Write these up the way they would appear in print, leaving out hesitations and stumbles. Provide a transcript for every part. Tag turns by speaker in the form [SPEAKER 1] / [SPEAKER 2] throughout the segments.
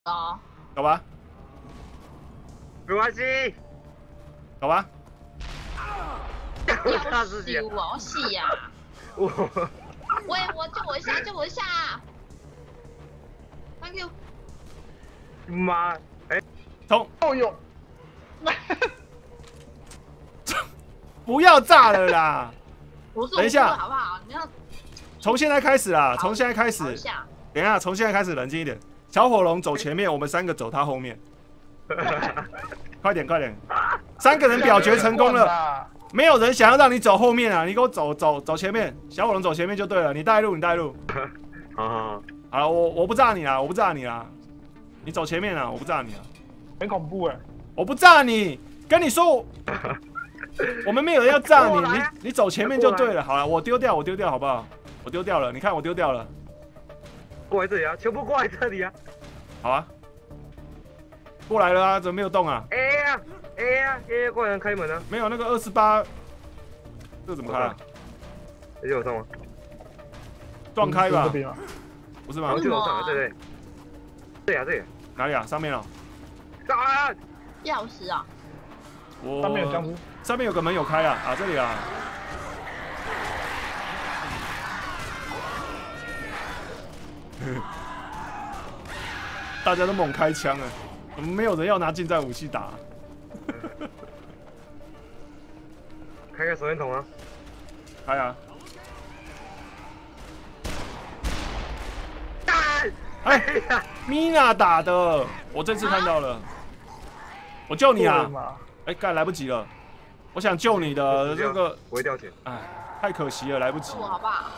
[SPEAKER 1] 哦，
[SPEAKER 2] 走吧，
[SPEAKER 3] 没关系，
[SPEAKER 2] 走吧。
[SPEAKER 3] 我差自己，
[SPEAKER 1] 我死呀！
[SPEAKER 3] 我
[SPEAKER 1] 喂，救我一下，救我一下 ！Thank you。
[SPEAKER 3] 妈，哎，
[SPEAKER 2] 冲！
[SPEAKER 4] 哦哟，
[SPEAKER 2] 不要炸了啦！
[SPEAKER 1] 不是，
[SPEAKER 2] 等一下
[SPEAKER 1] 好不好？你要
[SPEAKER 2] 从现在开始啦，从现在开始
[SPEAKER 1] 跑一，下。
[SPEAKER 2] 等一下，从现在开始冷静一点。小火龙走前面，我们3个走他后面。快点，快点！3个人表决成功了，没有人想要让你走后面啊！你给我走前面，小火龙走前面就对了。你带路，你带路。
[SPEAKER 3] 好，
[SPEAKER 2] 好了，我不炸你啦，我不炸你啦。你走前面啊，我不炸你啊。
[SPEAKER 4] 很恐怖哎！
[SPEAKER 2] 我不炸你，跟你说我们没有人要炸你，你走前面就对了。好了，我丢掉，好不好？我丢掉了，你看我丢掉了。
[SPEAKER 3] 过来这里啊，全部过来这里啊！
[SPEAKER 2] 好啊，过来了啊，怎么没有动啊？
[SPEAKER 3] 哎呀，过来人开门啊！
[SPEAKER 2] 没有那个28，这个怎么开啊？
[SPEAKER 3] 有上吗？
[SPEAKER 2] 撞开吧
[SPEAKER 4] 这？边啊，
[SPEAKER 2] 不是吗
[SPEAKER 3] 然后？就楼上啊，对，这里，
[SPEAKER 2] 哪里啊？上面哦。
[SPEAKER 3] 啊！
[SPEAKER 1] 钥匙啊！
[SPEAKER 2] 我
[SPEAKER 4] 上面有僵尸，
[SPEAKER 2] 上面有个门有开啊，啊这里啊。大家都猛开枪啊，怎么没有人要拿近战武器打啊？
[SPEAKER 3] 开个手电筒啊！
[SPEAKER 2] 开啊！哎
[SPEAKER 3] 呀，
[SPEAKER 2] 米娜打的，我这次看到了，我救你啊！哎，干来不及了，我想救你的这个，
[SPEAKER 3] 不会掉钱。
[SPEAKER 2] 哎，太可惜了，来不及
[SPEAKER 1] 救。我好不好？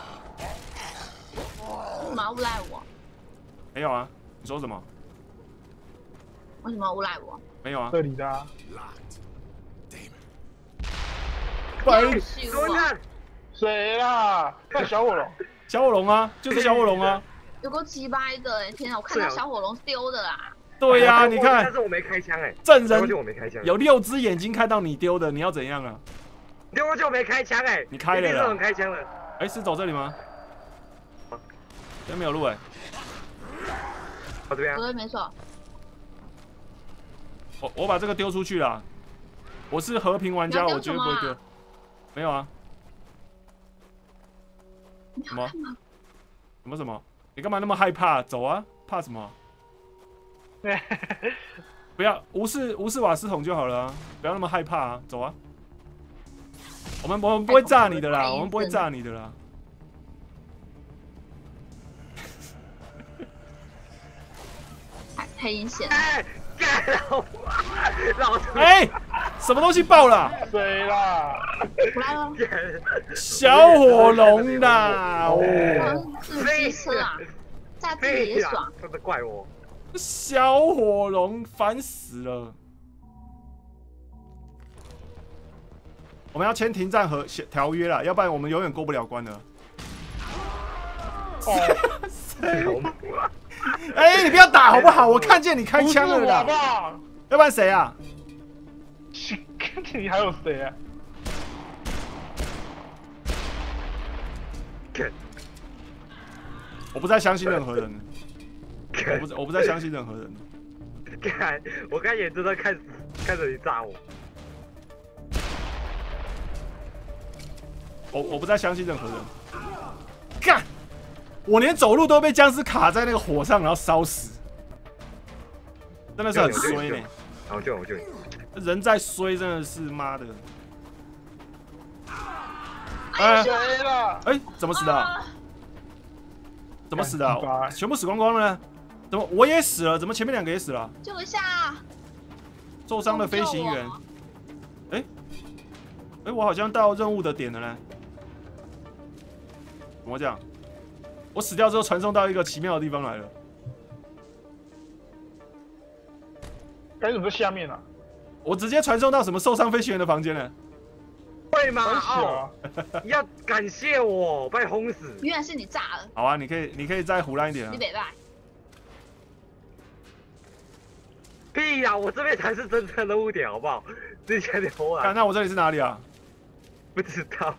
[SPEAKER 1] 为什么要诬赖我？
[SPEAKER 2] 没有啊，你说什么？
[SPEAKER 1] 为什么要诬赖我？
[SPEAKER 2] 没有啊，
[SPEAKER 4] 这里的啊，
[SPEAKER 2] 不然
[SPEAKER 1] 要死我！
[SPEAKER 4] 谁啦？那小火龙，
[SPEAKER 2] 小火龙啊，就是小火龙啊。
[SPEAKER 1] 有够鸡掰的哎！天哪，我看到小火龙丢的啦！
[SPEAKER 2] 对呀，你看
[SPEAKER 3] 但，是我没开枪哎，
[SPEAKER 2] 证人
[SPEAKER 3] 我没开枪，
[SPEAKER 2] 有6只眼睛看到你丢的，你要怎样啊？
[SPEAKER 3] 丢我就没开枪哎，
[SPEAKER 2] 你开了啦
[SPEAKER 3] 一定是我开枪了。
[SPEAKER 2] 哎，是走这里吗？这边没有路哎，
[SPEAKER 3] 我这边啊，
[SPEAKER 1] 对，没错。
[SPEAKER 2] 我把这个丢出去了。我是和平玩家，
[SPEAKER 1] 你要
[SPEAKER 2] 我绝对不会丢
[SPEAKER 1] 丢什么啊。
[SPEAKER 2] 没有啊。什么？什么？你干嘛那么害怕？走啊！怕什么？不要无视瓦斯桶就好了啊！不要那么害怕啊！走啊！我们不会炸你的啦，我们不会炸你的啦。
[SPEAKER 1] 太阴险！
[SPEAKER 3] 哎，干老子
[SPEAKER 2] 哎，什么东西爆了？
[SPEAKER 4] 谁啦？
[SPEAKER 1] 我来了。
[SPEAKER 2] 小火龙啦！哦，
[SPEAKER 1] 是鸡翅啊，炸自己也爽。
[SPEAKER 3] 真的怪我。
[SPEAKER 2] 小火龙烦死了！我们要签停战条约啦，要不然我们永远过不了关了。哎，你不要打好不好？我看见你开枪了啦！
[SPEAKER 4] 啦！
[SPEAKER 2] 要不然谁啊？
[SPEAKER 4] 你还有谁啊？
[SPEAKER 2] 我不再相信任何人了。我不再相信任何人了。
[SPEAKER 3] 看，我刚眼睁睁看着你炸我。
[SPEAKER 2] 我不再相信任何人。干！我连走路都被僵尸卡在那个火上，然后烧死，真的是很衰呢。
[SPEAKER 3] 好，我救你。
[SPEAKER 2] 人在衰，真的是妈的。
[SPEAKER 4] 谁啦？
[SPEAKER 2] 哎，怎么死的啊？怎么死的啊？全部死光光了呢？怎么我也死了？怎么前面2个也死了？
[SPEAKER 1] 救一下！
[SPEAKER 2] 受伤的飞行员。哎，我好像到任务的点了呢。怎么讲？我死掉之后传送到一个奇妙的地方来了。
[SPEAKER 4] 该怎么在下面啊？
[SPEAKER 2] 我直接传送到什么受伤飞行员的房间了？
[SPEAKER 3] 会吗？
[SPEAKER 4] 哦，
[SPEAKER 3] 要感谢我，把你轰死。
[SPEAKER 1] 原来是你炸了，
[SPEAKER 2] 好啊，你可以再胡乱一点啊
[SPEAKER 1] 你。北拜。
[SPEAKER 3] 屁呀！我这边才是真正的污点，好不好？之前的偷
[SPEAKER 2] 看，
[SPEAKER 3] 懒，
[SPEAKER 2] 那我这里是哪里啊？
[SPEAKER 3] 不知道。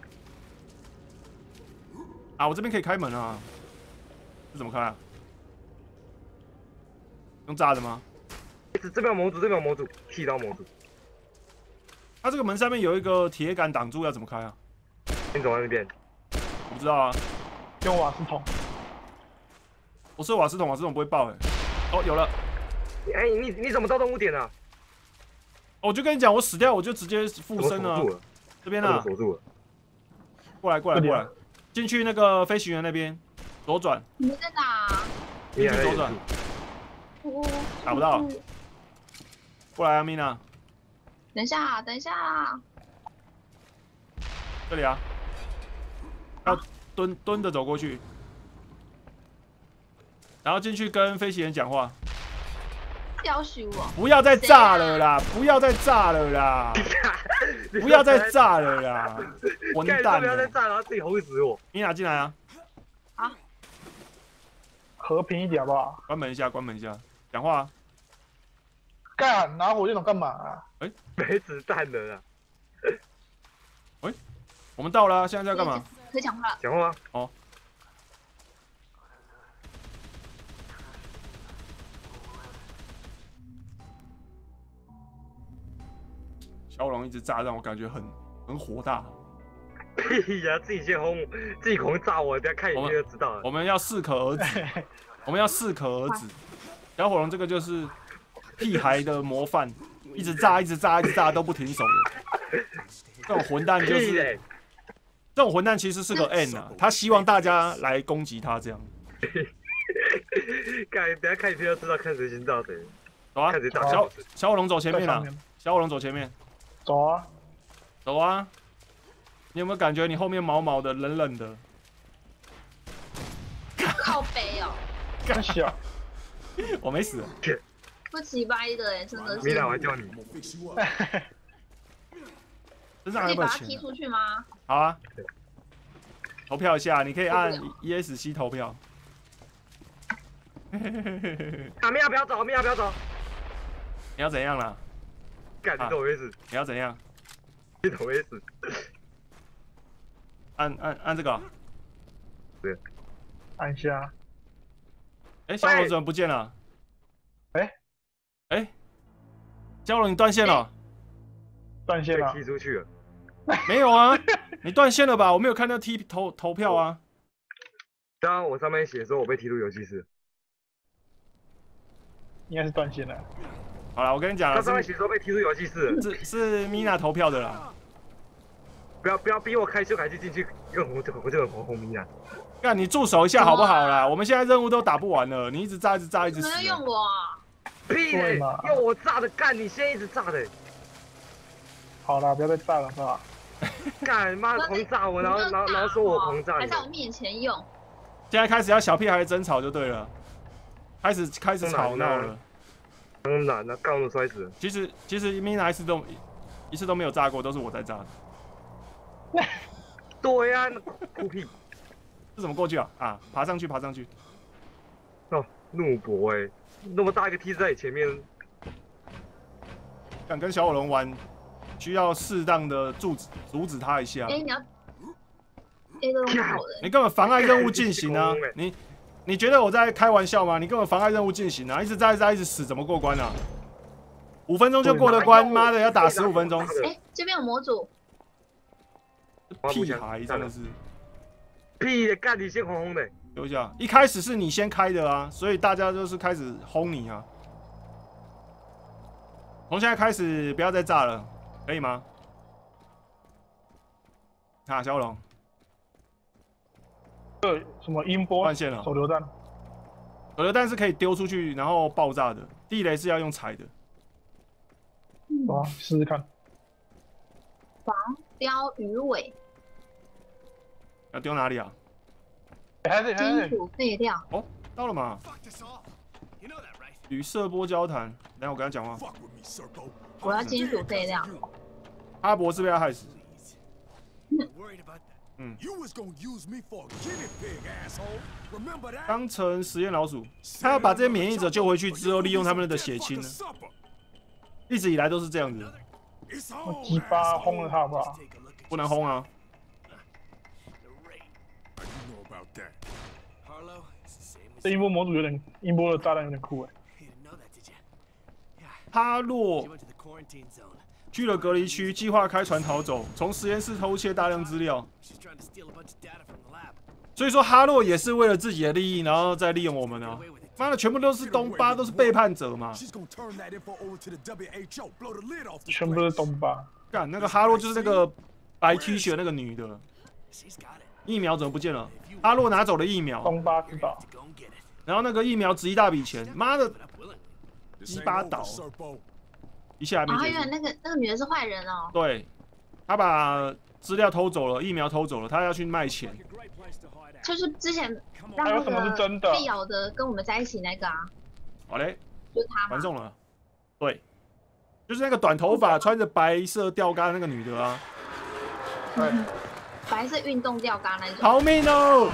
[SPEAKER 2] 啊，我这边可以开门啊。这怎么开啊？ 用炸的吗？
[SPEAKER 3] 这边有模组，这边有模组，剃刀模组。
[SPEAKER 2] 它这个门上面有一个铁杆挡住，要怎么开啊？
[SPEAKER 3] 你走到那边。
[SPEAKER 2] 我不知道啊。
[SPEAKER 4] 用瓦斯桶。
[SPEAKER 2] 我是瓦斯桶，瓦斯桶不会爆哎。哦，有了。
[SPEAKER 3] 哎，你怎么到动物点啊？
[SPEAKER 2] 我就跟你讲，我死掉我就直接附身了。这边啊。
[SPEAKER 3] 锁住了。
[SPEAKER 2] 过来，过来，过来。进去那个飞行员那边，左转。
[SPEAKER 1] 你们在哪？
[SPEAKER 2] 进去左转。打不到。过来啊，米娜。
[SPEAKER 1] 等一下，等一下。
[SPEAKER 2] 这里啊。要蹲着走过去。然后进去跟飞行员讲话。
[SPEAKER 1] 要许我！
[SPEAKER 2] 不要再炸了啦！不要再炸了啦！不要再炸了啦！完蛋了！
[SPEAKER 3] 不要再炸了，自己轰死我！
[SPEAKER 2] 米娜进来啊！
[SPEAKER 1] 好，
[SPEAKER 4] 和平一点好不好？
[SPEAKER 2] 关门一下，关门一下，讲话啊！
[SPEAKER 4] 干，拿火箭筒干嘛啊？
[SPEAKER 3] 哎，没子弹了啦！
[SPEAKER 2] 哎，我们到了啊，现在在干嘛？
[SPEAKER 1] 可以讲话了。
[SPEAKER 3] 讲话。
[SPEAKER 2] 哦。小龙一直炸，让我感觉很火大。
[SPEAKER 3] 屁呀！自己先轰，自己狂炸我，等下看影片就知道了。
[SPEAKER 2] 我们要适可而止，我们要适可而止。小火龙这个就是屁孩的模范，一直炸，一直炸，一直炸都不停手的。这种混蛋就是，这种混蛋其实是个 N 啊，他希望大家来攻击他这样。
[SPEAKER 3] 等下看影片就知道，看谁先炸谁。
[SPEAKER 2] 走啊，小火龙走前面啊，小火龙走前面。
[SPEAKER 4] 走啊，
[SPEAKER 2] 走啊！你有没有感觉你后面毛毛的、冷冷的？
[SPEAKER 1] 靠背哦。
[SPEAKER 4] 干小。
[SPEAKER 2] 我没死。
[SPEAKER 1] 不起掰的哎，真的是。
[SPEAKER 3] 米娜，我叫你。
[SPEAKER 2] 身上还有没有钱？
[SPEAKER 1] 可以把他踢出去吗？
[SPEAKER 2] 好啊。投票一下，你可以按 ESC 投票。
[SPEAKER 3] 啊，米娅不要走，米娅不要走。
[SPEAKER 2] 你要怎样啦？
[SPEAKER 3] 干，你懂我意思？
[SPEAKER 2] 你要怎样？
[SPEAKER 3] 你懂我意思？
[SPEAKER 2] 按这个。
[SPEAKER 3] 对。
[SPEAKER 4] 按下。
[SPEAKER 2] 哎，小龙怎么不见了？哎，小龙你断线了。
[SPEAKER 4] 断线了。
[SPEAKER 3] 踢出去了。
[SPEAKER 2] 没有啊，你断线了吧？我没有看到投票啊。
[SPEAKER 3] 刚刚我上面写说我被踢出游戏室。
[SPEAKER 4] 应该是断线了。
[SPEAKER 2] 好了，我跟你讲了，
[SPEAKER 3] 他上面写说被踢出游戏室，
[SPEAKER 2] 是米娜投票的啦。
[SPEAKER 3] 不要逼我开修改器进去，我就很红米娜。
[SPEAKER 2] 干，你住手一下好不好啦？我们现在任务都打不完了，你一直炸，一直炸，一直死。
[SPEAKER 1] 没有用我。
[SPEAKER 3] 屁嘞！用我炸的，干你现在一直炸的。
[SPEAKER 4] 好了，不要再炸了，是吧？
[SPEAKER 3] 干妈狂炸我，然后说我狂炸你，
[SPEAKER 1] 还在我面前用。
[SPEAKER 2] 现在开始要小屁孩争吵就对了，开始吵闹了。
[SPEAKER 3] 很难啊，刚都摔死了。
[SPEAKER 2] 其实 Mina 一次都没有炸过，都是我在炸的。
[SPEAKER 3] 对呀，酷屁。
[SPEAKER 2] 这怎么过去啊？啊，爬上去。
[SPEAKER 3] 哦，怒博哎，那么大一个梯子在你前面。
[SPEAKER 2] 想跟小火龙玩，需要适当的阻止他一下。
[SPEAKER 1] 哎，你要 A 都用好的。
[SPEAKER 2] 你根本妨碍任务进行啊！你觉得我在开玩笑吗？你根本妨碍任务进行啊！一直炸，一直死，怎么过关啊？5分钟就过了关，妈的要打15分钟。
[SPEAKER 1] 哎，这边有模组。
[SPEAKER 2] 屁孩真的是。
[SPEAKER 3] 屁的，干你先轰的。
[SPEAKER 2] 留一下，一开始是你先开的啊，所以大家就是开始轰你啊。从现在开始不要再炸了，可以吗？啊，小龙。
[SPEAKER 4] 什么音波
[SPEAKER 2] 断线了？
[SPEAKER 4] 手榴弹。
[SPEAKER 2] 手榴弹是可以丢出去然后爆炸的，地雷是要用踩的。
[SPEAKER 4] 好，试试看。
[SPEAKER 1] 防标鱼尾。
[SPEAKER 2] 要丢哪里啊？
[SPEAKER 1] 金属废料。
[SPEAKER 2] 哦，到了嘛。与色波交谈，等下我跟他讲话。
[SPEAKER 1] 我要金属废料。
[SPEAKER 2] 阿伯是被他害死。当成实验老鼠，他要把这些免疫者救回去之后，利用他们的血清呢。一直以来都是这样子。
[SPEAKER 4] 我鸡巴轰了他好不好？
[SPEAKER 2] 不能轰啊！
[SPEAKER 4] 这音波模组有点，音波的炸弹有点酷哎。
[SPEAKER 2] 哈洛去了隔离区，计划开船逃走，从实验室偷窃大量资料。所以说哈洛也是为了自己的利益，然后再利用我们啊！妈的，全部都是东巴，都是背叛者嘛！
[SPEAKER 4] 全部都是东巴。
[SPEAKER 2] 干，那个哈洛就是那个白 T 恤那个女的，疫苗怎么不见了？哈洛拿走了疫苗，
[SPEAKER 4] 东巴知道。
[SPEAKER 2] 然后那个疫苗值一大笔钱，妈的，鸡巴倒，一下还没结束。
[SPEAKER 1] 原来那个女的是坏人哦。
[SPEAKER 2] 对，他把资料偷走了，疫苗偷走了，他要去卖钱。
[SPEAKER 1] 就是之前让那个被咬的跟我们在一起那个啊。
[SPEAKER 2] 好嘞，
[SPEAKER 1] 就是他
[SPEAKER 2] 完中了。对，就是那个短头发、穿着白色吊嘎的那个女的啊。
[SPEAKER 4] 对，
[SPEAKER 1] 白色运动吊嘎那种。
[SPEAKER 2] 逃命哦！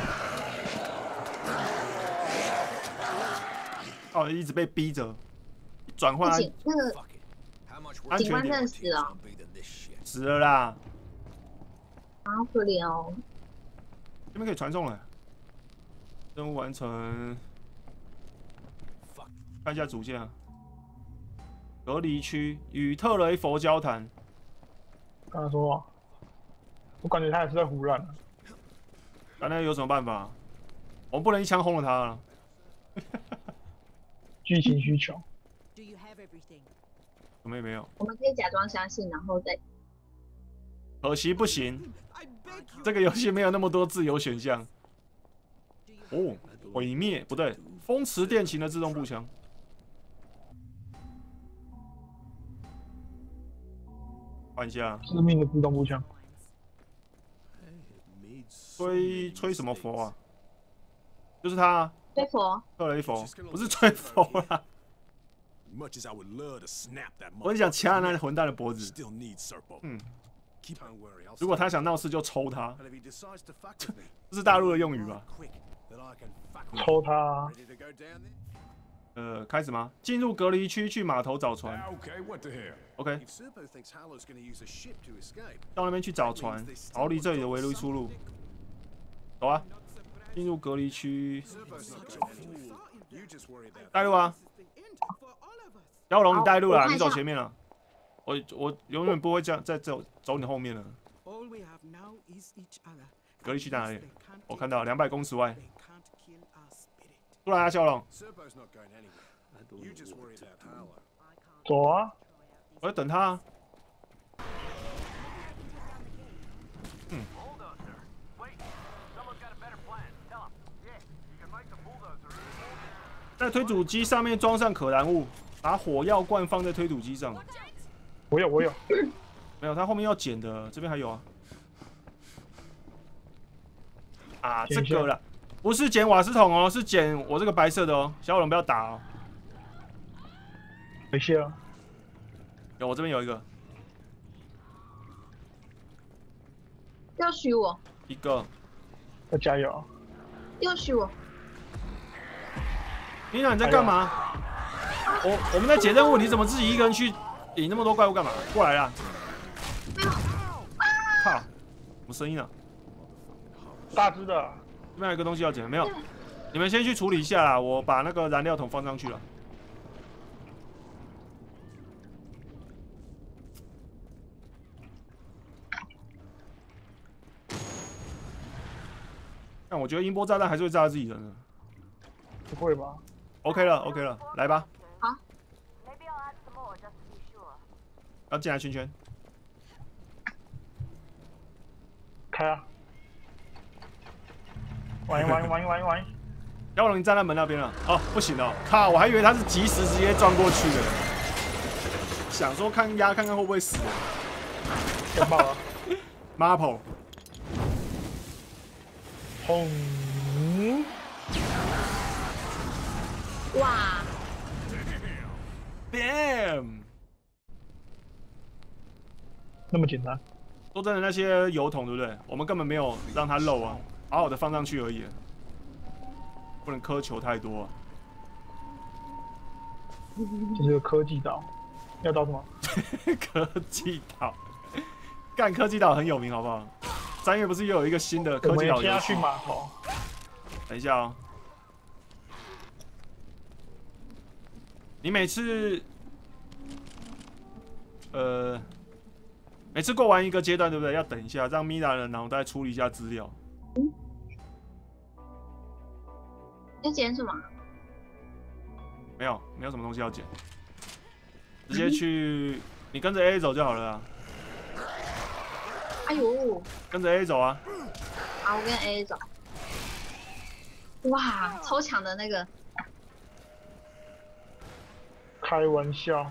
[SPEAKER 2] 哦，一直被逼着转换。
[SPEAKER 1] 那个警官真的死了。
[SPEAKER 2] 死了啦！
[SPEAKER 1] 好可怜哦。
[SPEAKER 2] 这边可以传送了，任务完成。看一下主线啊，隔离区与特雷佛交谈。
[SPEAKER 4] 刚才说，我感觉他也是在胡乱。
[SPEAKER 2] 那有什么办法？我们不能一枪轰了他了。
[SPEAKER 4] 剧情需求。
[SPEAKER 2] 什么也没有。
[SPEAKER 1] 我们可以假装相信，然后再。
[SPEAKER 2] 可惜不行。这个游戏没有那么多自由选项。哦，毁灭不对，风驰电禽的自动步枪。换一下。
[SPEAKER 4] 致命的自动步枪。
[SPEAKER 2] 吹什么佛啊？就是他、啊。
[SPEAKER 1] 吹佛。
[SPEAKER 2] 特雷佛，不是吹佛啦。我很想掐那混蛋的脖子。嗯。如果他想闹事，就抽他。这是大陆的用语吧？
[SPEAKER 4] 抽他。
[SPEAKER 2] 开始吗？进入隔离区，去码头找船。OK。到那边去找船，逃离这里的围路出路。走啊！进入隔离区。带路啊！小龙，你带路啦，你走前面了。我永远不会这样再走你后面了。隔离区在哪里？我看到200公尺外。出来啊，小龙！
[SPEAKER 4] 走啊！
[SPEAKER 2] 我在等他啊。在推土机上面装上可燃物，把火药罐放在推土机上。
[SPEAKER 4] 我有。
[SPEAKER 2] 没有，他后面要捡的，这边还有啊。啊，这个了，不是捡瓦斯桶哦，是捡我这个白色的哦。小火龙不要打哦。
[SPEAKER 4] 没事啊。
[SPEAKER 2] 有，我这边有一个。
[SPEAKER 1] 要许我。
[SPEAKER 2] 一个。
[SPEAKER 4] 要加油。
[SPEAKER 1] 要许我。
[SPEAKER 2] 妮娜，你在干嘛？我们在解任务，你怎么自己一个人去引那么多怪物干嘛？过来啦！靠，什么声音啊？
[SPEAKER 4] 大只的。
[SPEAKER 2] 这边有一个东西要捡，没有？你们先去处理一下啦，我把那个燃料桶放上去了。但我觉得音波炸弹还是会炸自己人的。
[SPEAKER 4] 不会吧
[SPEAKER 2] ？OK 了，来吧。
[SPEAKER 1] 好。
[SPEAKER 2] 要进来圈圈。
[SPEAKER 4] 开啊！玩。
[SPEAKER 2] 小火龙，你站在门那边了。哦，不行哦，靠！我还以为他是及时直接撞过去的。想说看看会不会死。
[SPEAKER 4] 要爆了
[SPEAKER 2] ！Marple。
[SPEAKER 4] 轰！
[SPEAKER 1] 哇
[SPEAKER 2] ！Bam！
[SPEAKER 4] 那么简单。
[SPEAKER 2] 说真的，那些油桶对不对？我们根本没有让它漏啊，好好的放上去而已，不能苛求太多啊。
[SPEAKER 4] 这是个科技岛，要找什么？
[SPEAKER 2] 科技岛，干科技岛很有名，好不好？3月不是又有一个新的科技岛游戏？
[SPEAKER 4] 我们先要去码头。
[SPEAKER 2] 等一下哦，你每次每次过完一个阶段，对不对？要等一下，让米娜的脑袋处理一下资料。
[SPEAKER 1] 要捡什么？
[SPEAKER 2] 没有什么东西要捡，直接去，你跟着 A 走就好了啊。
[SPEAKER 1] 哎呦，
[SPEAKER 2] 跟着 A 走啊。
[SPEAKER 1] 好，我跟 A 走。哇，超强的那个。
[SPEAKER 4] 开玩笑。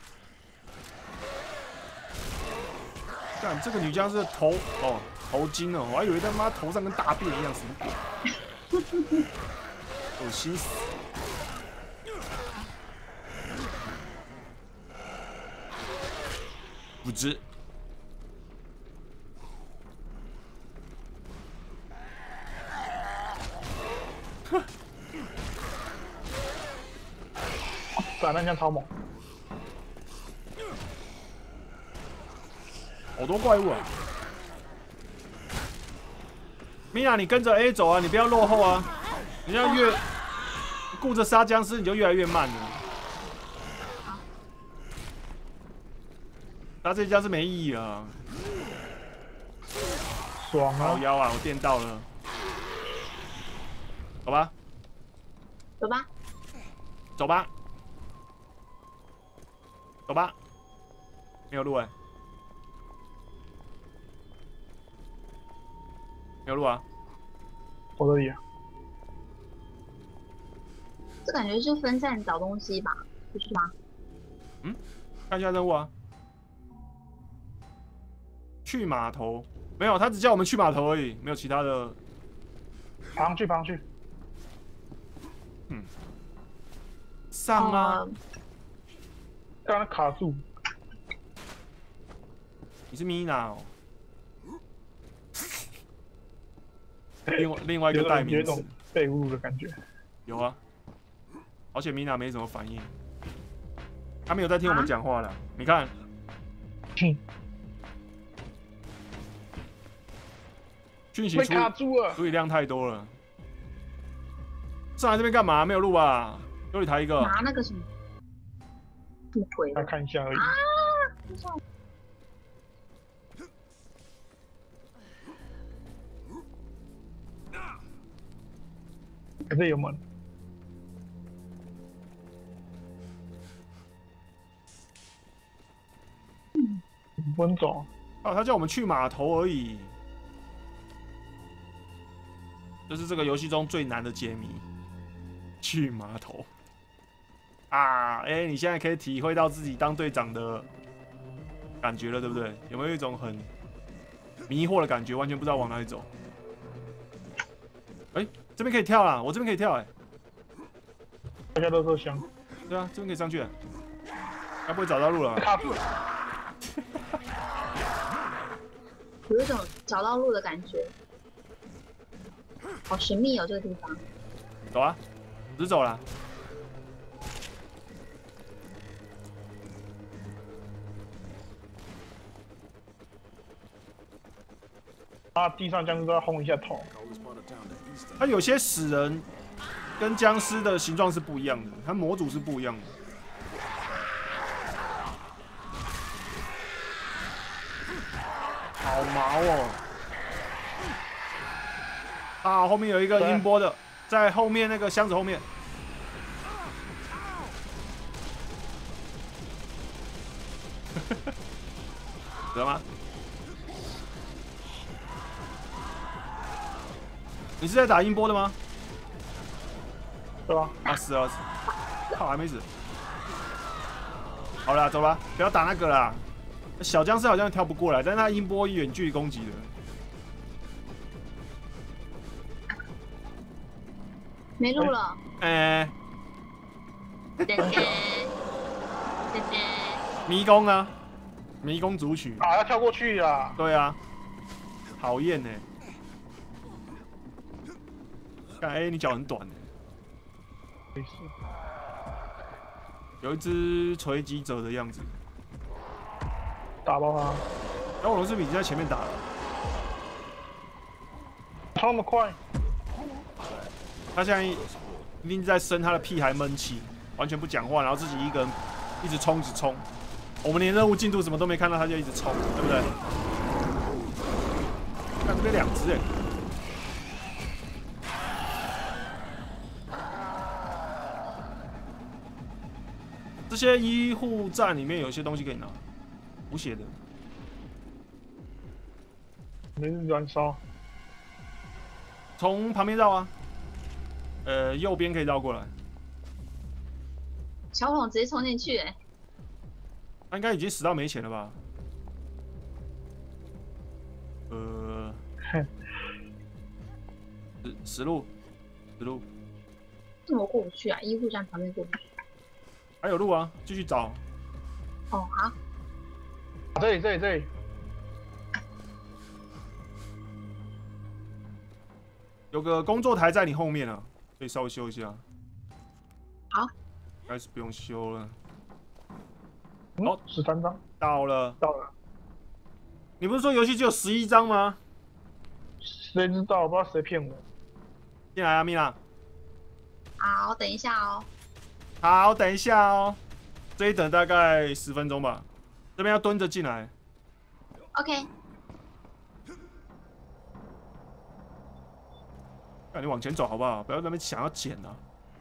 [SPEAKER 2] 干，这个女僵尸的头巾哦，我还以为他妈头上跟大便一样，什么鬼？恶心死！不知。
[SPEAKER 4] 炸弹枪超猛。
[SPEAKER 2] 好多怪物啊！米娅，你跟着 A 走啊，你不要落后啊！你要越顾着杀僵尸，你就越来越慢了。杀这些僵尸没意义了。
[SPEAKER 4] 爽啊！
[SPEAKER 2] 好腰啊，我电到了。走吧。
[SPEAKER 1] 走吧。
[SPEAKER 2] 走吧。走吧。没有路哎。没有路啊。
[SPEAKER 4] 我这里啊。
[SPEAKER 1] 这感觉是分散找东西吧，不是吗？
[SPEAKER 2] 看一下任务啊。去码头，没有，他只叫我们去码头而已，没有其他的。
[SPEAKER 4] 爬上去，爬上去。
[SPEAKER 2] 上啊！
[SPEAKER 4] 刚刚卡住。
[SPEAKER 2] 你是米娜哦。另外一个代名词。
[SPEAKER 4] 有一种被侮辱的感觉。
[SPEAKER 2] 有啊。而且米娜没什么反应，她没有在听我们讲话了。你看。讯息处理量太多了。上来这边干嘛？没有路吧？又一台一个。
[SPEAKER 1] 拿那个什么？什么鬼？
[SPEAKER 4] 来看一下而已。这有门。不能走。
[SPEAKER 2] 哦，他叫我们去码头而已。这是这个游戏中最难的解谜。去码头。啊，哎，你现在可以体会到自己当队长的感觉了，对不对？有没有一种很迷惑的感觉，完全不知道往哪里走？哎，这边可以跳啦，我这边可以跳，哎。
[SPEAKER 4] 大家都说香。
[SPEAKER 2] 对啊，这边可以上去。该不会找到路了吧？
[SPEAKER 4] 卡住了。
[SPEAKER 1] 有一种找到路的感觉，好神秘哦，这个地方。
[SPEAKER 2] 走啊，直走啦。
[SPEAKER 4] 啊，地上僵尸都要轰一下头。
[SPEAKER 2] 它有些死人跟僵尸的形状是不一样的，它模组是不一样的。好毛哦！啊，后面有一个音波的，在后面那个箱子后面。死了吗？你是在打音波的吗？
[SPEAKER 4] 对吧？
[SPEAKER 2] 啊，死了！靠，还没死。好了，走吧，不要打那个啦。小僵尸好像跳不过来，但是他音波远距离攻击的。
[SPEAKER 1] 没路了。
[SPEAKER 2] 迷宫啊，迷宫组曲。
[SPEAKER 4] 啊，要跳过去啊！
[SPEAKER 2] 对啊，讨厌呢。看，你脚很短呢。
[SPEAKER 4] 没事。
[SPEAKER 2] 有一只锤击者的样子。
[SPEAKER 4] 打爆他！
[SPEAKER 2] 小火龙是不是已经在前面打了？
[SPEAKER 4] 冲那么快！
[SPEAKER 2] 他现在一定在生他的屁孩闷气，完全不讲话，然后自己一个人一直冲，一直冲。 我们连任务进度什么都没看到，他就一直冲，对不对？看这边2只哎。这些医护站里面有些东西可以拿，补血的。
[SPEAKER 4] 没事，燃烧。
[SPEAKER 2] 从旁边绕啊，右边可以绕过来。
[SPEAKER 1] 小火龙直接冲进去，
[SPEAKER 2] 他应该已经死到没钱了吧？死路。
[SPEAKER 1] 怎么过不去啊？医护站旁边过不去。
[SPEAKER 2] 还有路啊，继续找。
[SPEAKER 1] 哦，好。
[SPEAKER 4] 这里。
[SPEAKER 2] 有个工作台在你后面啊，可以稍微修一下。
[SPEAKER 1] 好。
[SPEAKER 2] 应该是不用修了。
[SPEAKER 4] 哦，13张。
[SPEAKER 2] 到了。
[SPEAKER 4] 你
[SPEAKER 2] 不是说游戏只有11张吗？
[SPEAKER 4] 谁知道？我不知道谁骗我。
[SPEAKER 2] 进来啊，米娜。
[SPEAKER 1] 好，等一下哦。
[SPEAKER 2] 好，等一下哦。这一等大概10分钟吧。这边要蹲着进来。
[SPEAKER 1] OK。
[SPEAKER 2] 那你往前走好不好？不要在那边想要捡啊。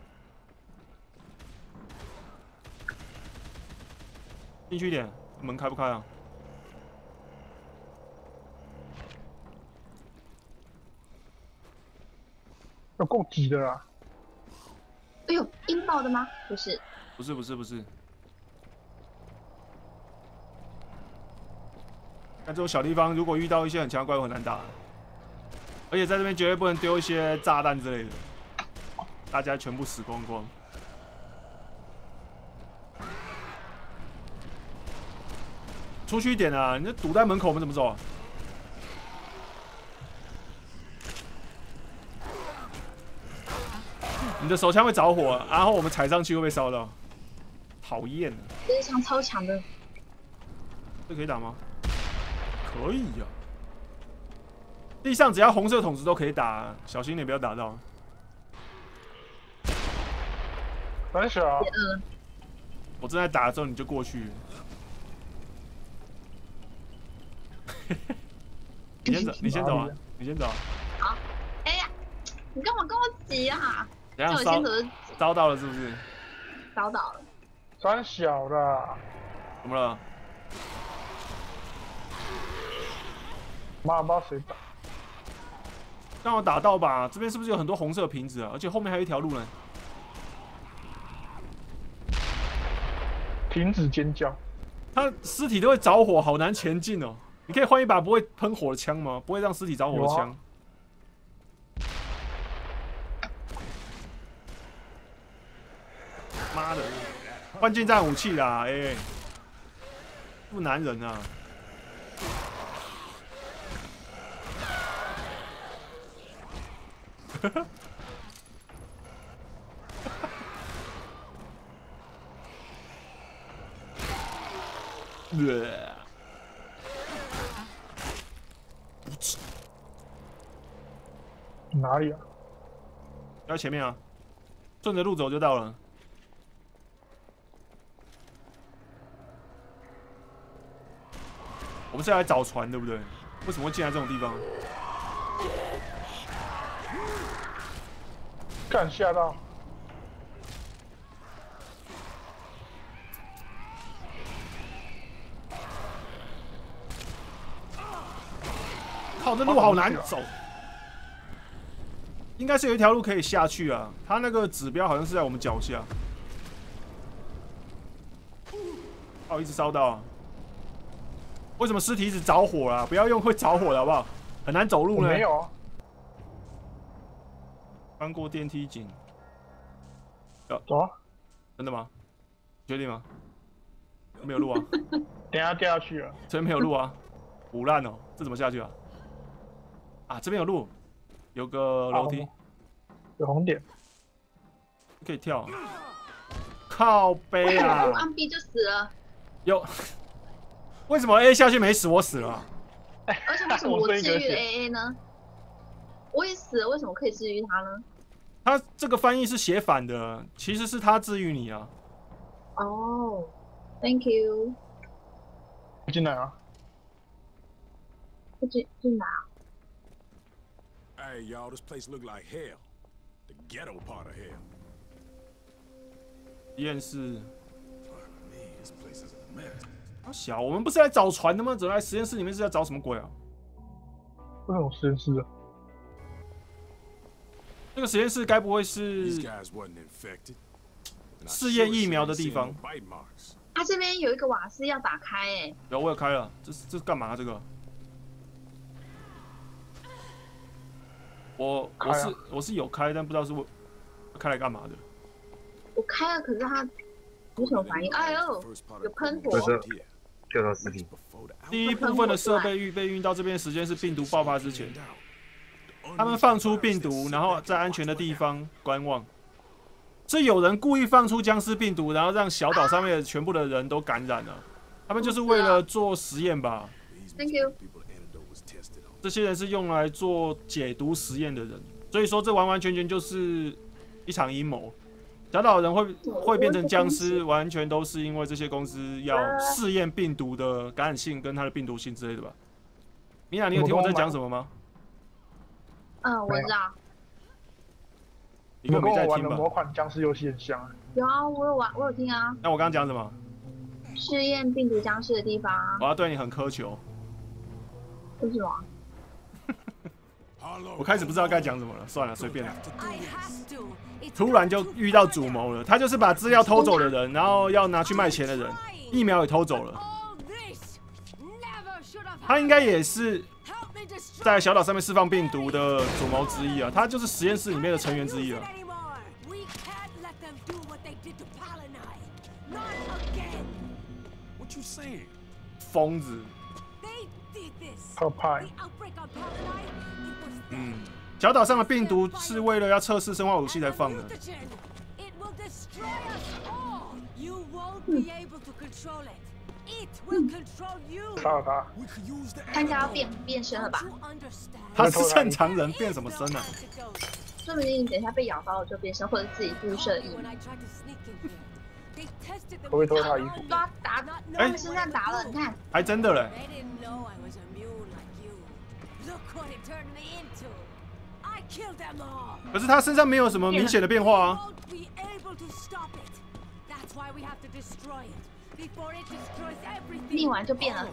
[SPEAKER 2] 进去一点，门开不开啊？
[SPEAKER 4] 有够挤的啦！
[SPEAKER 1] 哎呦，阴爆的吗？不是。
[SPEAKER 2] 不是。但这种小地方，如果遇到一些很强的怪物，很难打。而且在这边绝对不能丢一些炸弹之类的，大家全部死光光。出去一点啊！你这堵在门口，我们怎么走啊？你的手枪会着火，然后我们踩上去会被烧到，讨厌啊！
[SPEAKER 1] 这枪超强的，
[SPEAKER 2] 这可以打吗？可以呀、地上只要红色筒子都可以打，小心点不要打到。
[SPEAKER 4] 很小。
[SPEAKER 2] 我正在打的时候你就过去。你先走啊！
[SPEAKER 1] 好。哎呀，你干嘛跟我挤啊？
[SPEAKER 2] 怎样
[SPEAKER 1] 叫我先走就
[SPEAKER 2] 遭到了是不是？
[SPEAKER 1] 遭到了。
[SPEAKER 4] 三小的。
[SPEAKER 2] 怎么了？
[SPEAKER 4] 妈，不知道谁打。
[SPEAKER 2] 刚好打到吧？这边是不是有很多红色瓶子啊？而且后面还有一条路呢。
[SPEAKER 4] 停止尖叫！
[SPEAKER 2] 他尸体都会着火，好难前进哦。你可以换一把不会喷火的枪吗？不会让尸体着火的枪。妈的！换近战武器啦！哎，不男人啊！
[SPEAKER 4] 哪里啊？
[SPEAKER 2] 在前面啊，顺着路走就到了。我们是来找船，对不对？为什么会进来这种地方？
[SPEAKER 4] 干吓到！
[SPEAKER 2] 靠，这路好难走。应该是有一条路可以下去啊，它那个指标好像是在我们脚下。哦，一直烧到啊！为什么尸体一直着火啊？不要用会着火的好不好？很难走路呢。
[SPEAKER 4] 没有啊。
[SPEAKER 2] 翻过电梯井。
[SPEAKER 4] 走啊！
[SPEAKER 2] 真的吗？确定吗？没有路啊。
[SPEAKER 4] 等一下掉下去了。
[SPEAKER 2] 这边没有路啊，腐烂哦，这怎么下去啊？啊，这边有路，有个楼梯，
[SPEAKER 4] 有红点，
[SPEAKER 2] 可以跳。靠背啊！
[SPEAKER 1] 我按 B 就死了。
[SPEAKER 2] 有，为什么 A 下去没死，我死了？
[SPEAKER 1] 而且为什么我治愈了 AA 呢？我也死了，为什么可以治愈他呢？
[SPEAKER 2] 他这个翻译是写反的，其实是他治愈你啊。
[SPEAKER 1] 哦 ，Thank you。
[SPEAKER 4] 进来啊！
[SPEAKER 1] 进哪？
[SPEAKER 5] Hey, y'all, this place look like hell. The ghetto part of hell.
[SPEAKER 2] 实验室。
[SPEAKER 5] Man, this place is a mess.
[SPEAKER 2] 好小，我们不是来找船的吗？怎么来实验室里面是在找什么鬼啊？
[SPEAKER 4] 为什么实验室啊？
[SPEAKER 2] 那个实验室该不会
[SPEAKER 5] These
[SPEAKER 2] 是
[SPEAKER 5] guys wasn't infected. And I
[SPEAKER 2] 试验
[SPEAKER 5] sure
[SPEAKER 2] 疫
[SPEAKER 5] as
[SPEAKER 2] 苗
[SPEAKER 5] shit
[SPEAKER 2] 的
[SPEAKER 5] ain't
[SPEAKER 2] 地
[SPEAKER 5] seen
[SPEAKER 2] 方
[SPEAKER 5] no bite marks.
[SPEAKER 1] 它这边有一个瓦斯要打开哎。
[SPEAKER 2] 有，我有开了。这是干嘛、啊？这个？我是有开，但不知道是我开来干嘛的。
[SPEAKER 1] 我开了，可是它没什么反应。哎呦，有喷火。
[SPEAKER 3] 救到尸体。
[SPEAKER 2] 第一部分的设备被运到这边时间是病毒爆发之前，他们放出病毒，然后在安全的地方观望。是有人故意放出僵尸病毒，然后让小岛上面的全部的人都感染了。他们就是为了做实验吧。
[SPEAKER 1] Thank you。
[SPEAKER 2] 这些人是用来做解毒实验的人，所以说这完完全全就是一场阴谋。小岛人会变成僵尸，完全都是因为这些公司要试验病毒的感染性跟它的病毒性之类的吧？米娅，你有听我在讲什么吗？
[SPEAKER 1] 我知道。
[SPEAKER 2] 你根本没在听吧？
[SPEAKER 4] 跟我玩的某款僵尸游戏很像。
[SPEAKER 1] 有啊，我有玩，我有听啊。
[SPEAKER 2] 那我刚刚讲什么？
[SPEAKER 1] 试验病毒僵尸的地方啊。
[SPEAKER 2] 我要对你很苛求。
[SPEAKER 1] 为什么？
[SPEAKER 2] 我开始不知道该讲什么了，算了，随便了。突然就遇到主谋了，他就是把资料偷走的人，然后要拿去卖钱的人，疫苗也偷走了。他应该也是在小岛上面释放病毒的主谋之一啊，他就是实验室里面的成员之一了。疯子。
[SPEAKER 4] 好派。
[SPEAKER 2] 小岛上的病毒是为了要测试生化武器才放的。
[SPEAKER 4] 杀了他。
[SPEAKER 1] 他应该要变身了吧？
[SPEAKER 2] 他是正常人，变什么身啊？
[SPEAKER 1] 说不定等一下被咬到了就变身，或者自己注射疫苗。
[SPEAKER 4] 我会偷他衣服。
[SPEAKER 1] 打，他们身上打了，你看。
[SPEAKER 2] 还真的嘞。可是他身上没有什么明显的变化啊。
[SPEAKER 1] 逆完就变了。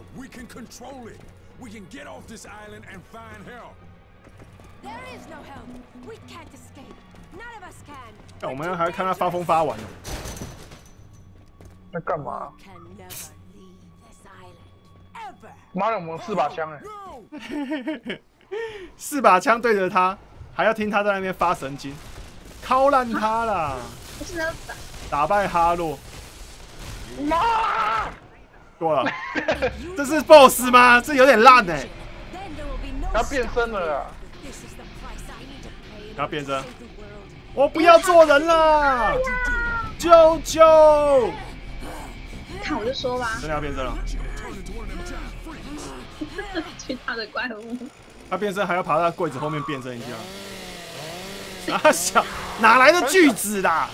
[SPEAKER 2] 我们还看他发疯发完呢。
[SPEAKER 4] 在干嘛？妈的，我们4把枪哎
[SPEAKER 2] ！4把枪对着他，还要听他在那边发神经，敲烂他啦！打败哈洛。
[SPEAKER 4] 妈！
[SPEAKER 2] 过了，这是 BOSS 吗？这有点烂哎！
[SPEAKER 4] 他变身了啦！
[SPEAKER 2] 他变身，我不要做人了！救救！
[SPEAKER 1] 看我就说吧，
[SPEAKER 2] 真的要变身了。
[SPEAKER 1] 去他的怪物。
[SPEAKER 2] 他变身还要爬到柜子后面变身一下。啊小，哪来的锯子啦？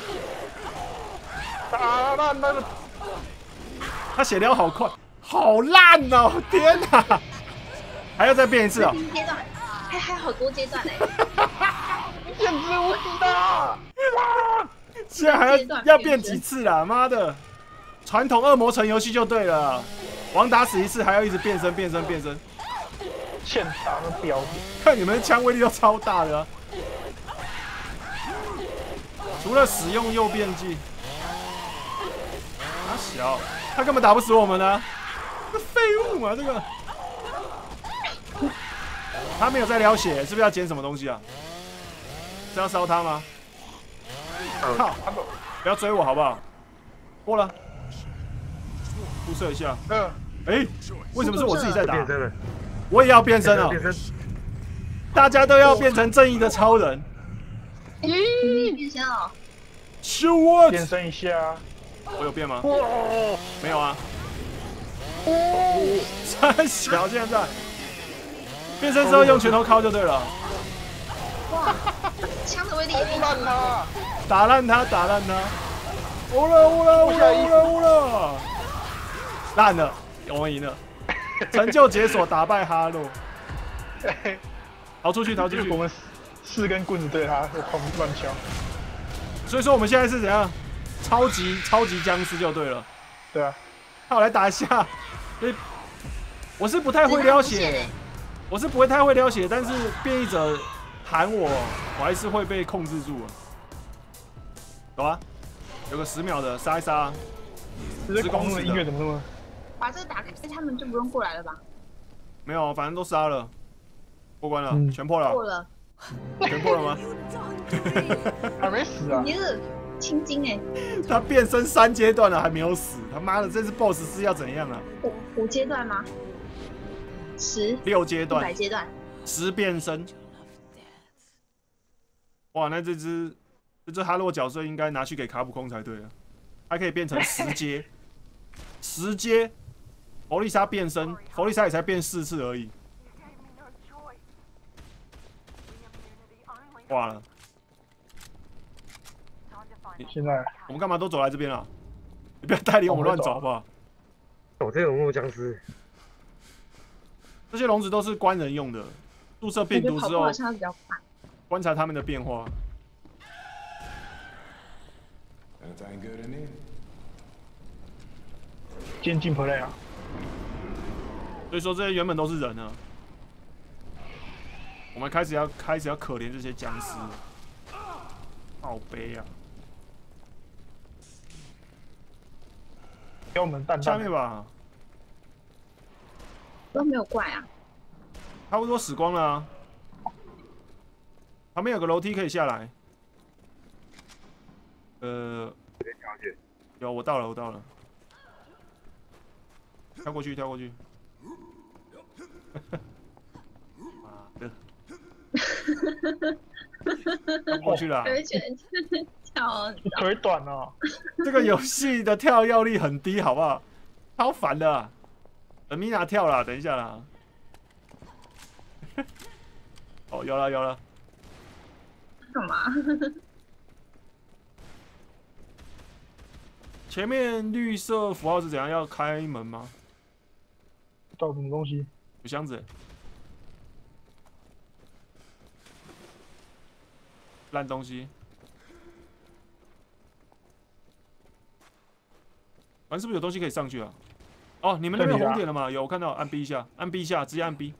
[SPEAKER 4] 打烂那个。
[SPEAKER 2] 他血量好快，好烂哦！天哪！还要再变一次哦。
[SPEAKER 1] 阶段，还好多阶段嘞。
[SPEAKER 4] 限制无敌的！
[SPEAKER 2] 现在还要变几次啦？妈的！传统恶魔城游戏就对了，王打死一次还要一直变身。
[SPEAKER 4] 欠打的标准。
[SPEAKER 2] 看你们的枪威力都超大的啊！除了使用诱变技，啊小，他根本打不死我们呢，这废物嘛这个。他没有在撩血，是不是要捡什么东西啊？是要烧他吗？靠！不要追我好不好？过了，注射一下。哎，为什么是我自己在打？我也要变身了。大家都要变成正义的超人。
[SPEAKER 1] 你变身了。
[SPEAKER 2] 是我。
[SPEAKER 4] 变身一下。
[SPEAKER 2] 我有变吗？没有啊。三小现在。变身之后用拳头敲就对了。
[SPEAKER 1] 哇，枪的威力也变强了。
[SPEAKER 2] 打烂他！乌了！烂了，我们赢了。 成就解锁，打败哈洛。逃出去，逃出去
[SPEAKER 4] 我！们4根棍子对他就狂乱敲。
[SPEAKER 2] 所以说我们现在是怎样？超级僵尸就对了。
[SPEAKER 4] 对啊，
[SPEAKER 2] 那我来打一下。我是不太会撩血，我是不会太会撩血，但是变异者喊我还是会被控制住了。有啊，有个10秒的杀一杀。
[SPEAKER 4] 这光路的音乐怎么那么？
[SPEAKER 1] 把这个打开，他们就不用过来了吧？
[SPEAKER 2] 没有，反正都杀了，过关了，全破了。
[SPEAKER 1] 过了。
[SPEAKER 2] 全破了吗？
[SPEAKER 4] 还没死啊！
[SPEAKER 1] 青筋哎！
[SPEAKER 2] 他变身3阶段了，还没有死。他妈的，这次 BOSS 是要怎样啊
[SPEAKER 1] ？5阶段吗
[SPEAKER 2] ？6阶段。
[SPEAKER 1] 100阶段。
[SPEAKER 2] 10变身。哇，那这只哈洛角色应该拿去给卡普空才对啊！还可以变成10阶，10阶。弗利莎变身，弗利莎也才变4次而已。挂了。
[SPEAKER 4] 现在
[SPEAKER 2] 我们干嘛都走来这边了？你不要带领我们乱走好不好？
[SPEAKER 3] 我这种木僵尸，
[SPEAKER 2] 这些笼子都是关人用的，注射病毒之后，观察他们的变化。
[SPEAKER 4] 先进 play 啊！
[SPEAKER 2] 所以说这些原本都是人啊，我们开始要可怜这些僵尸，好悲啊！
[SPEAKER 4] 给我们蛋
[SPEAKER 2] 下面吧，
[SPEAKER 1] 都没有怪啊，
[SPEAKER 2] 差不多死光了啊。旁边有个楼梯可以下来。有，我到了，跳过去。妈的，跳过去了。
[SPEAKER 1] 跳，
[SPEAKER 4] 腿短哦。
[SPEAKER 2] 这个游戏的跳跃力很低，好不好？超烦的啊。等米娜跳了，等一下啦。哦，有了。
[SPEAKER 1] 干嘛？
[SPEAKER 2] 前面绿色符号是怎样？要开门吗？
[SPEAKER 4] 找什么东西？
[SPEAKER 2] 有箱子。烂东西。是不是有东西可以上去啊？哦，你们那边有红点了吗？有，我看到，按 B 一下，直接按 B。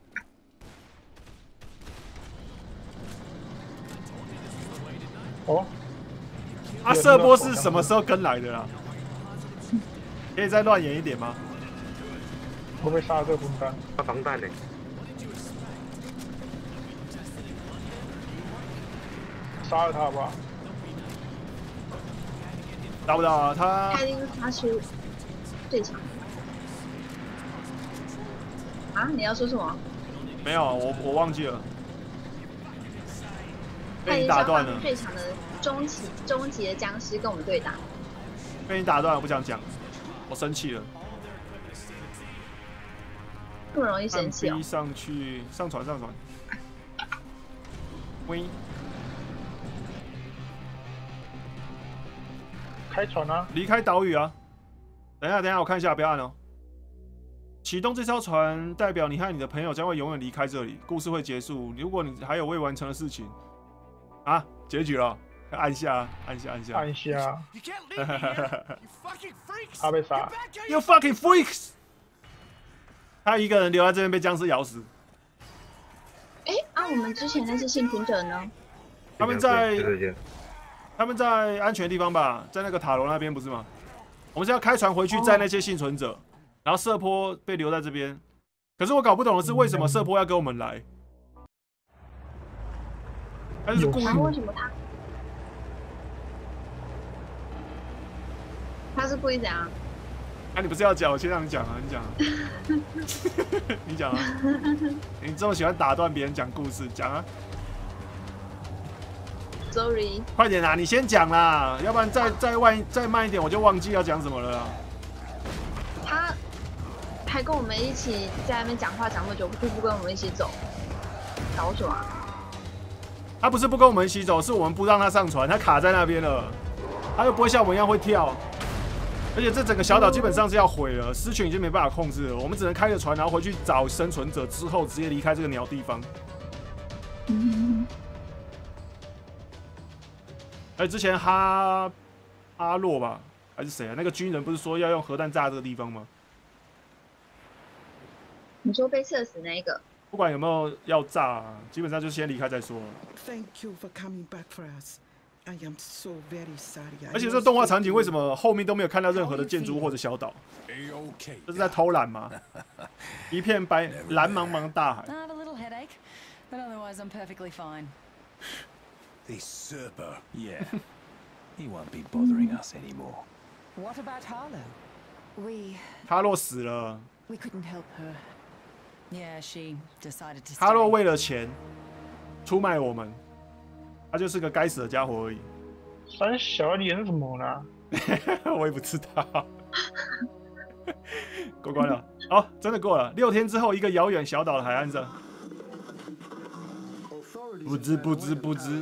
[SPEAKER 4] 哦，
[SPEAKER 2] 射波是什么时候跟来的啦？可以再乱演一点吗？
[SPEAKER 4] 我被杀了这个混蛋，
[SPEAKER 3] 他防弹呢？
[SPEAKER 4] 杀了他好不好？
[SPEAKER 2] 打不到啊，
[SPEAKER 1] 他一定是发出最强啊！你要说什么？
[SPEAKER 2] 没有，我忘记了。
[SPEAKER 1] 他已经打断了。最强的终极的僵尸跟我们对打。
[SPEAKER 2] 被你打断了，不想讲，我生气了。
[SPEAKER 1] 不容易生气哦。
[SPEAKER 2] 按 B 上去，上船。喂。
[SPEAKER 4] 开船啊！
[SPEAKER 2] 离开岛屿啊！等一下，我看一下，不要按哦。启动这艘船，代表你和你的朋友将会永远离开这里，故事会结束。如果你还有未完成的事情，啊，结局了，按下。
[SPEAKER 4] 他被杀。
[SPEAKER 2] You fucking freaks！ 他一个人留在这边被僵尸咬死。
[SPEAKER 1] 我们之前那些幸存者呢？
[SPEAKER 2] 他们在安全的地方吧，在那个塔楼那边不是吗？我们是要开船回去载那些幸存者，然后色波被留在这边。可是我搞不懂的是，为什么色波要跟我们来？他是故意？
[SPEAKER 1] 为什么他是故意怎样？
[SPEAKER 2] 你不是要讲？我先让你讲啊，你讲啊。你讲啊。你这么喜欢打断别人讲故事，讲啊。
[SPEAKER 1] Sorry，
[SPEAKER 2] 快点啦，你先讲啦，要不然再慢一点，我就忘记要讲什么了啦。
[SPEAKER 1] 他还跟我们一起在那边讲话讲那么久，不跟我们一起走，搞什么？
[SPEAKER 2] 他不是不跟我们一起走，是我们不让他上船，他卡在那边了，他又不会像我们一样会跳。 而且这整个小岛基本上是要毁了，狮群已经没办法控制了，我们只能开着船，然后回去找生存者，之后直接离开这个鸟地方。之前哈洛吧，还是谁啊？那个军人不是说要用核弹炸这个地方吗？
[SPEAKER 1] 你说被射死那一个？
[SPEAKER 2] 不管有没有要炸，基本上就先离开再说。
[SPEAKER 6] Thank you for coming back for us. I am so very sorry.
[SPEAKER 2] 而且这动画场景为什么后面都没有看到任何的建筑物或者小岛？
[SPEAKER 5] A-OK.
[SPEAKER 2] 这是在偷懒吗？一片蓝茫茫大海。
[SPEAKER 7] I have a little headache, but otherwise I'm perfectly fine.
[SPEAKER 5] This Serper. Yeah. He won't be bothering us anymore.
[SPEAKER 6] What about Harlow?
[SPEAKER 7] We
[SPEAKER 2] 哈洛死了，
[SPEAKER 7] couldn't help her. Yeah, she decided to
[SPEAKER 2] 哈洛
[SPEAKER 7] stay.
[SPEAKER 2] 为了钱出卖我们，他就是个该死的家伙而已。
[SPEAKER 4] 三小演什么呢？
[SPEAKER 2] 我也不知道。过关了，好，真的过了。6天之后，一个遥远小岛的海岸上，不知不知不知。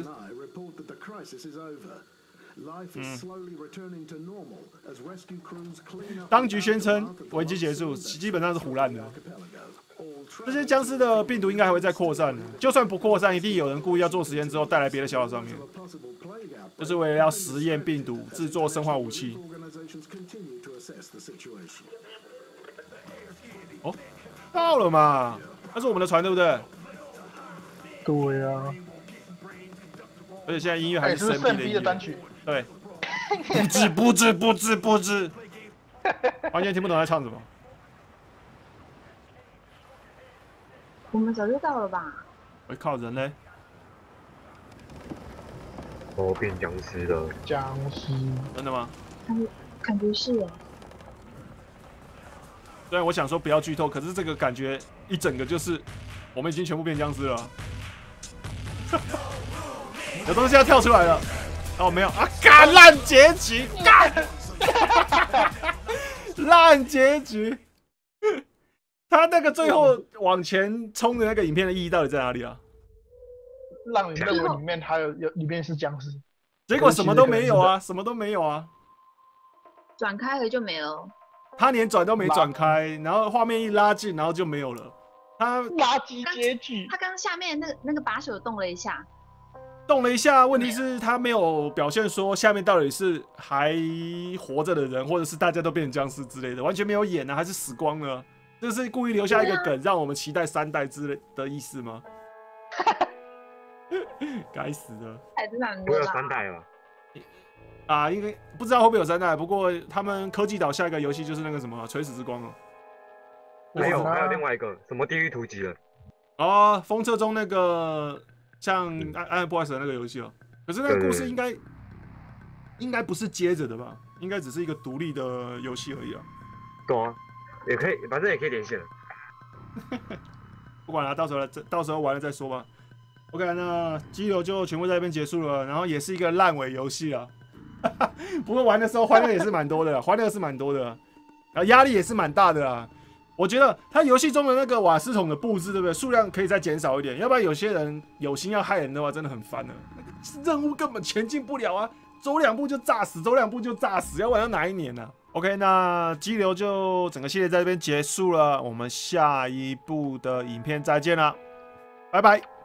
[SPEAKER 2] 当局宣称危机结束，基本上是胡乱的。这些僵尸的病毒应该还会再扩散的，就算不扩散，一定有人故意要做实验之后带来别的小岛上面，就是为了要实验病毒，制作生化武器。哦，到了嘛，那是我们的船对不对？
[SPEAKER 4] 对啊，
[SPEAKER 2] 而且现在音乐还是
[SPEAKER 4] 圣
[SPEAKER 2] 神
[SPEAKER 4] B 的单曲。
[SPEAKER 2] 对，不知，完全听不懂在唱什么。
[SPEAKER 1] 我们早就到了吧？
[SPEAKER 2] 我靠，人嘞？
[SPEAKER 3] 哦，变僵尸了。
[SPEAKER 4] 僵尸，
[SPEAKER 2] 真的吗？
[SPEAKER 1] 感觉是耶。
[SPEAKER 2] 虽然我想说不要剧透，可是这个感觉一整个就是我们已经全部变僵尸了。有东西要跳出来了。哦，没有啊！干烂结局，干烂结局。他那个最后往前冲的那个影片的意义到底在哪里啊？
[SPEAKER 4] 让你认为里面还有里面是僵尸，
[SPEAKER 2] 结果什么都没有啊，什么都没有啊。
[SPEAKER 1] 转开了就没了。
[SPEAKER 2] 他连转都没转开，然后画面一拉近，然后就没有了。他
[SPEAKER 4] 垃圾结局。
[SPEAKER 1] 他刚刚下面那个把手动了一下。
[SPEAKER 2] 动了一下，问题是他没有表现说下面到底是还活着的人，或者是大家都变成僵尸之类的，完全没有演啊，还是死光了？这是故意留下一个梗，让我们期待3代之类的意思吗？该死的！
[SPEAKER 1] 还是蛮
[SPEAKER 3] 不会有3代吧？
[SPEAKER 2] 啊，应该不知道会不会有3代，不过他们科技岛下一个游戏就是那个什么《垂死之光》哦。
[SPEAKER 3] 还有另外一个什么地狱突击了？
[SPEAKER 2] 哦，封测中那个。像不好意思的那个游戏哦，可是那个故事应该不是接着的吧？应该只是一个独立的游戏而已啊。
[SPEAKER 3] 对啊，也可以，反正也可以连线。
[SPEAKER 2] 不管了，到时候玩了再说吧。OK， 那激流就全部在这边结束了，然后也是一个烂尾游戏啊。不过玩的时候欢乐也是蛮多的，然后压力也是蛮大的啦。我觉得他游戏中的那个瓦斯桶的布置，对不对？数量可以再减少一点，要不然有些人有心要害人的话，真的很烦了。那个任务根本前进不了啊，走2步就炸死，要不然要哪一年呢？OK， 那激流就整个系列在这边结束了，我们下一部的影片再见了，拜拜。